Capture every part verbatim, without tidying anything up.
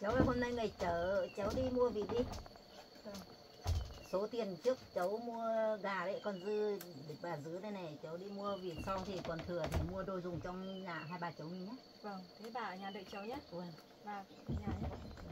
Cháu ơi, hôm nay ngày chở cháu đi mua vịt đi. Số tiền trước cháu mua gà đấy, còn dư bà dư đây này, cháu đi mua vịt xong thì còn thừa thì mua đồ dùng trong nhà hai bà cháu mình nhé. Vâng, thế bà ở nhà đợi cháu nhé. Vâng. Bà ở nhà nhé.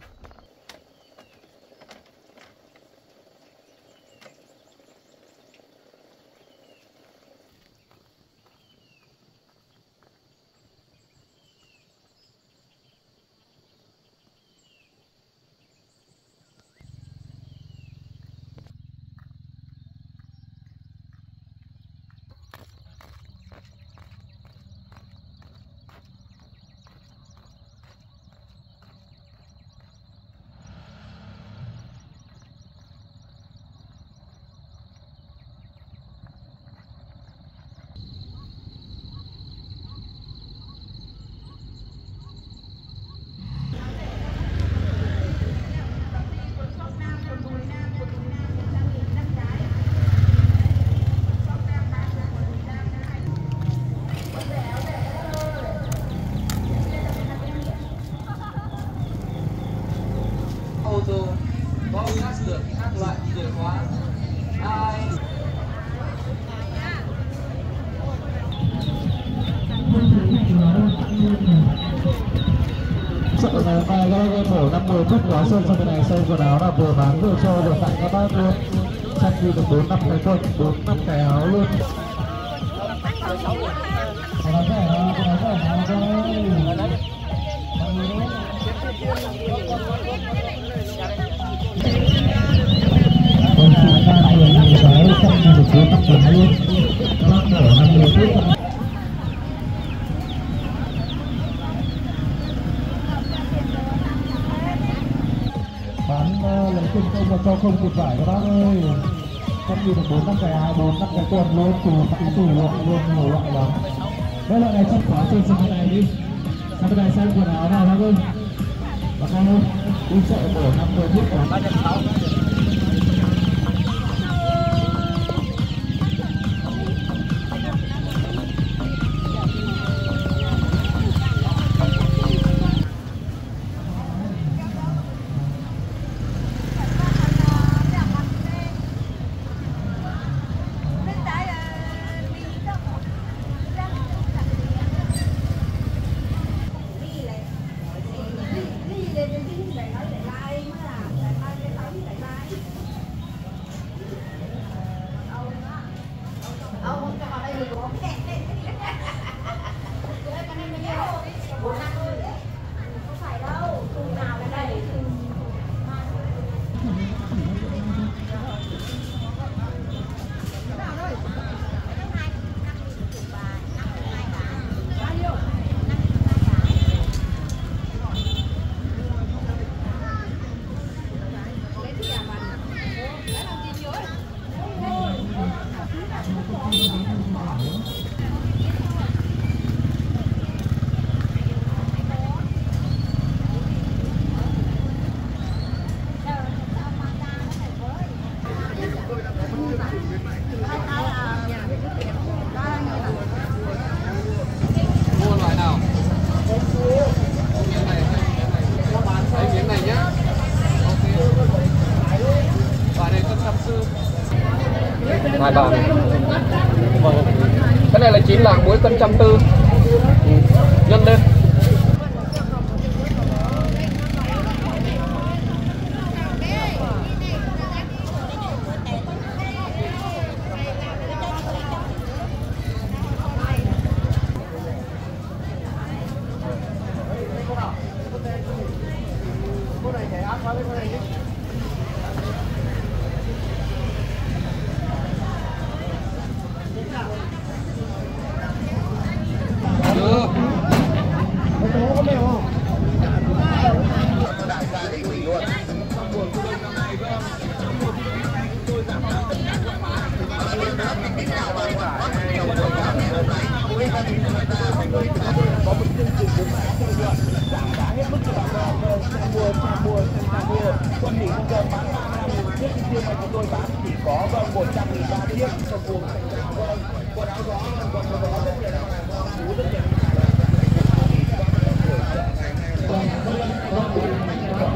Ô tô có ngắt được các loại chìa khóa ai sợ này mai cái phổ năm mươi phút hóa sơn sang bên này xem quần áo là vừa bán vừa cho vừa tặng các bác luôn. Chắc đi được bốn năm cái quần, bốn năm cái áo luôn. Quần áo rẻ nào, quần áo rẻ nào thôi. Còn chúng ta vừa đi cái xong đi được bốn năm cái luôn. Các bác phổ năm mươi phút. Bán lấy tiền công và cho không kịp vải các bác ơi. Con đi được bốn năm cái áo, bốn năm cái quần luôn, tủ tặng tủ loại luôn, nhiều loại lắm. Đây là ngày sắp khóa trên sang bên này đi. Sang bên này xem quần áo nào bác ơi. Bác ơi, đi chợ bổ năm mươi phút rồi. hai bàn. Vâng. Cái này là chín lạng muối cân trăm tư. Nhân lên. Có một chương trình khuyến mãi cho lợi nhuận giảm giá hết mức cho bà con sang mua sang mua sang mua. Quân nghỉ không giờ bán ba nghìn chiếc, riêng mà chúng tôi bán chỉ có vâng một trăm nghìn ba chiếc cho vùng thành phố vâng quần áo gió còn quần áo rất nhiều hàng con chú rất nhiều.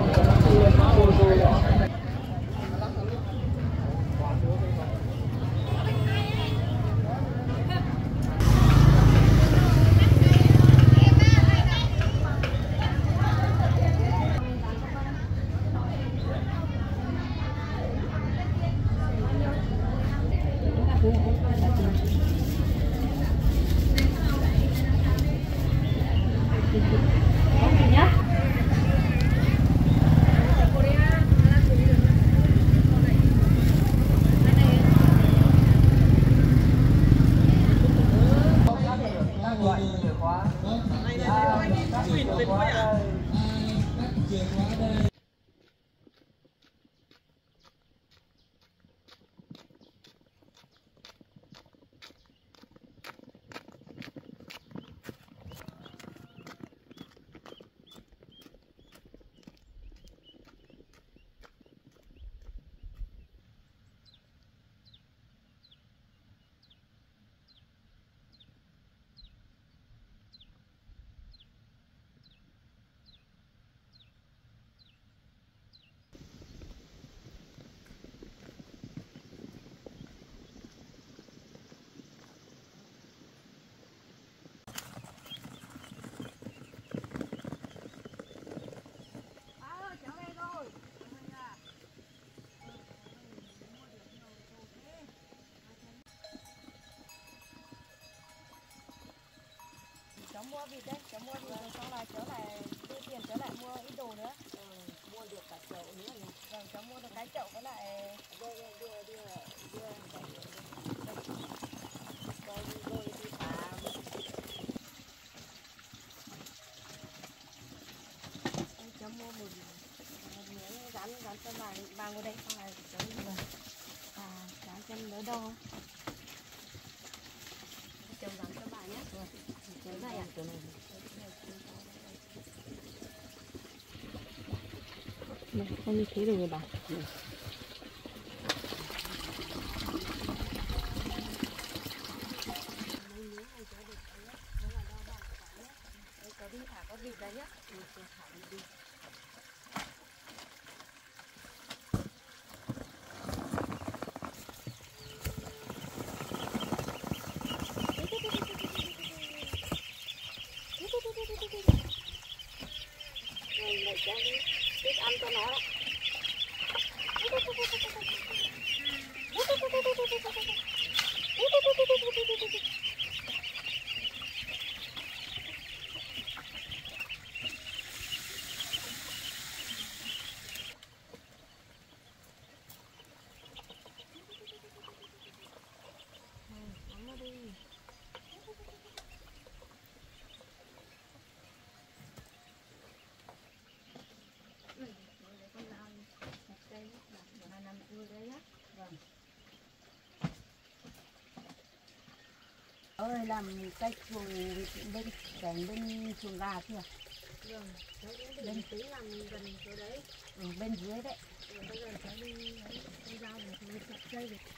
Cháu mua vịt đấy, cháu mua vịt rồi sau này cháu lại đưa tiền cháu lại mua ít đồ nữa. Ừ, mua được cả chậu nữa nhỉ. Vâng, cháu mua được cái chậu với lại Đưa đưa đưa đưa đưa rồi rồi đi phá. cháu mua một một miếng dán dán chân vàng vàng vào đây xong này cháu đi vào à dán chân đỡ đau. Chồng dán cho bà nhé. Cái này à? Cái này. Này, không như thế được rồi bà. Ừ. Cháu đi thả con vịt ra nhé. Ừ, thả đi đi. Rồi lại cho thích ăn cho nó đó. Ơi làm cách chuồng bên cạnh bên chuồng gà kia. Vâng, cháu cũng định tí làm gần chỗ đấy. Ừ, bên dưới đấy. Rồi bây giờ cháu đi lấy con dao để mình chặt cây được.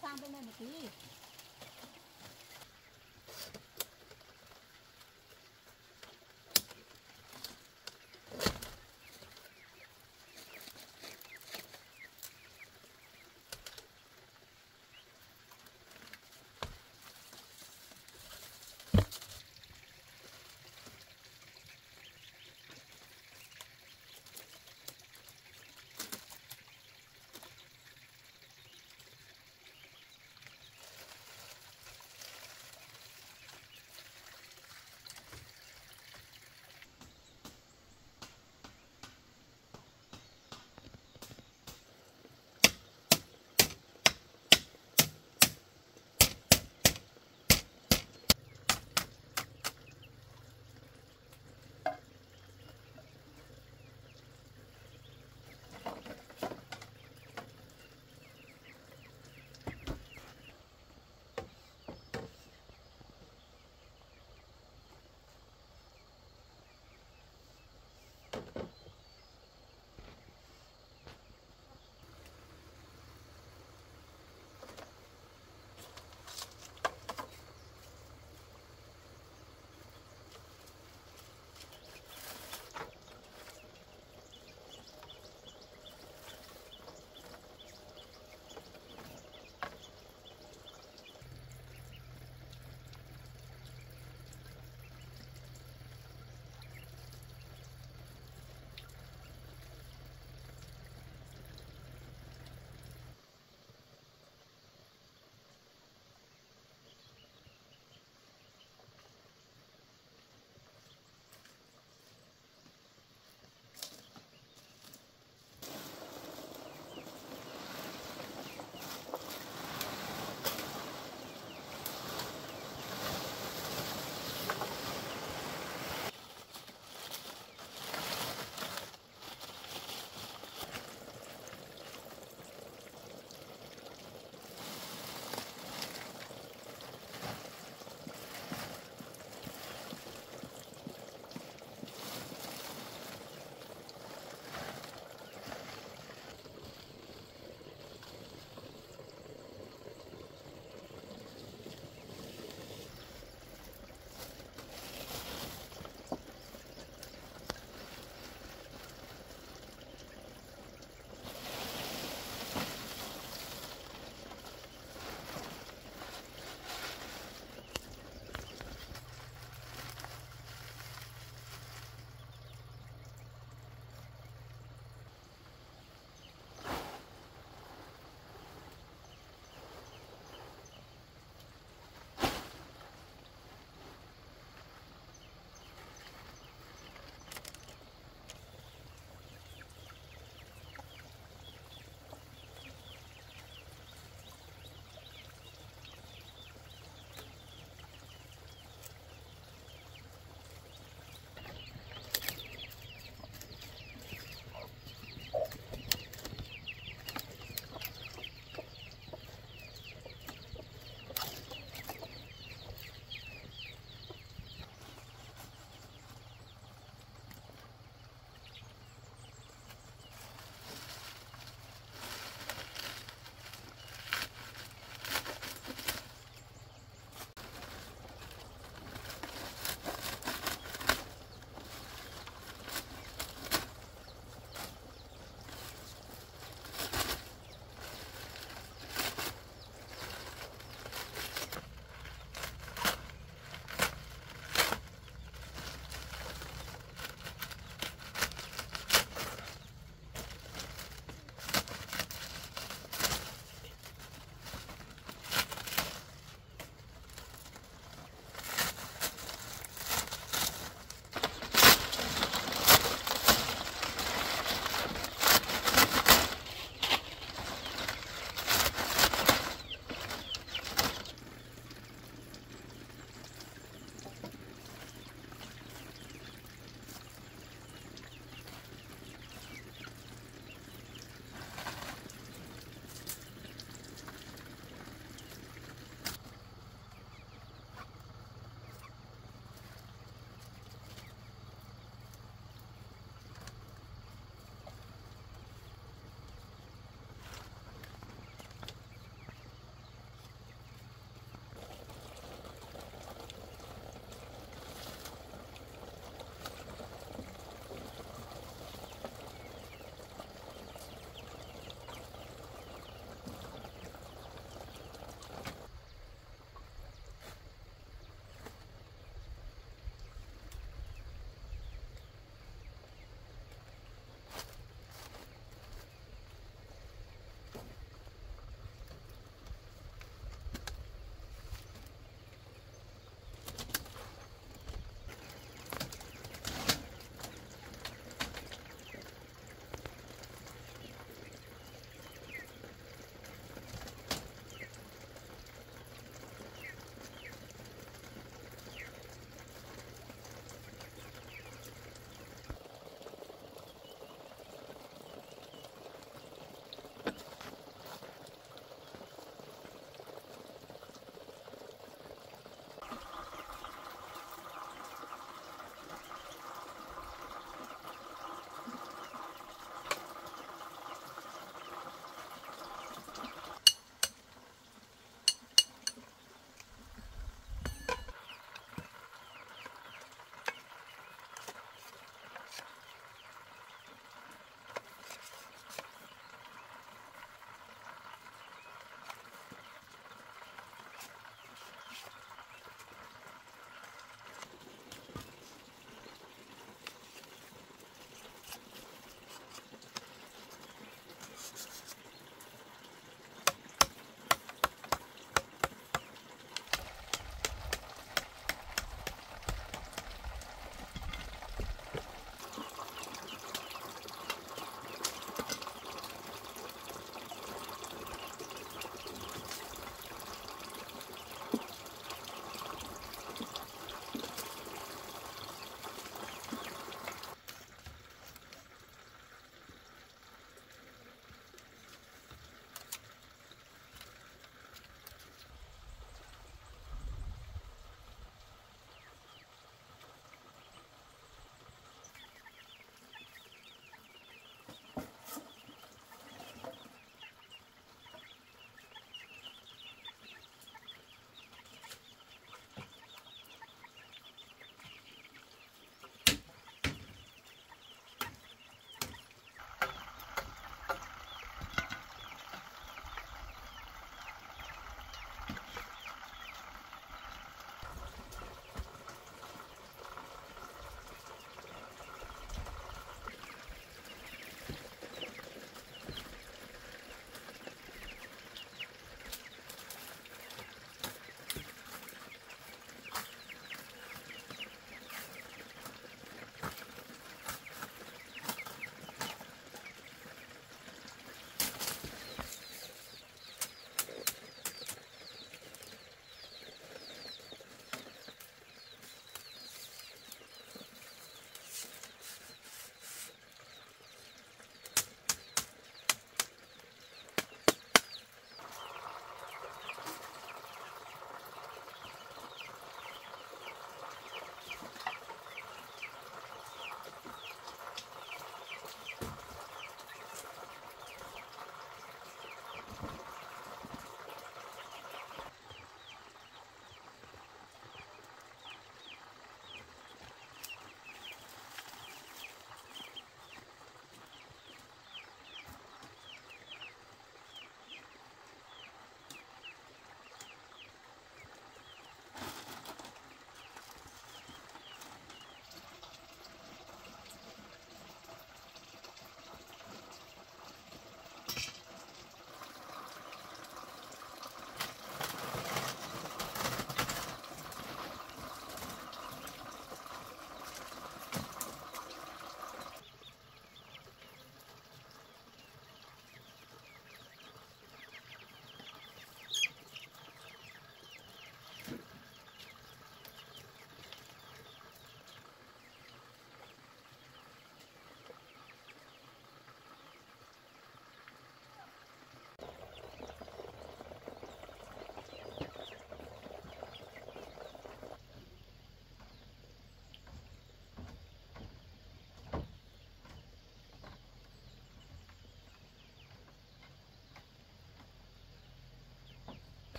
sang bên này một tí.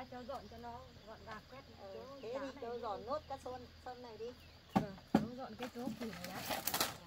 ra cho dọn cho nó gọn gàng quét. Ừ, thế thì cho dọn nốt các sơn sơn này đi. Vâng, cháu dọn cái chỗ phủ này đã.